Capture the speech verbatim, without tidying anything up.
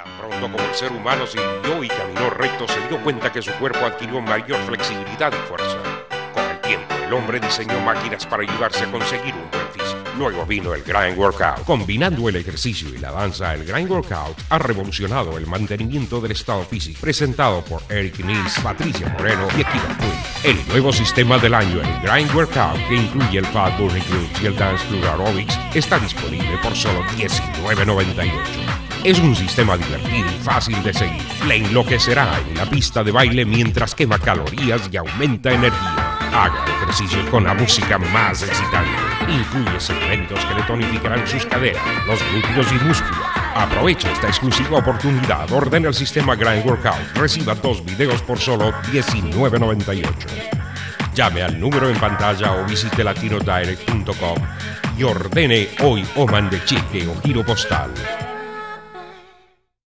Tan pronto como el ser humano se irguió y caminó recto, se dio cuenta que su cuerpo adquirió mayor flexibilidad y fuerza. Con el tiempo, el hombre diseñó máquinas para ayudarse a conseguir un buen físico. Luego vino el Grind Workout. Combinando el ejercicio y la danza, el Grind Workout ha revolucionado el mantenimiento del estado físico. Presentado por Eric Nils, Patricia Moreno y Akira Quinn. El nuevo sistema del año, el Grind Workout, que incluye el Fat Burning Glutes y el Dance Club Aerobics, está disponible por solo diecinueve noventa y ocho. Es un sistema divertido y fácil de seguir. Le enloquecerá en la pista de baile mientras quema calorías y aumenta energía. Haga ejercicio con la música más excitante. Incluye segmentos que le tonificarán sus caderas, los glúteos y músculos. Aproveche esta exclusiva oportunidad. Ordene el sistema Grind Workout. Reciba dos videos por solo diecinueve noventa y ocho. Llame al número en pantalla o visite latino direct punto com y ordene hoy o mande cheque o giro postal.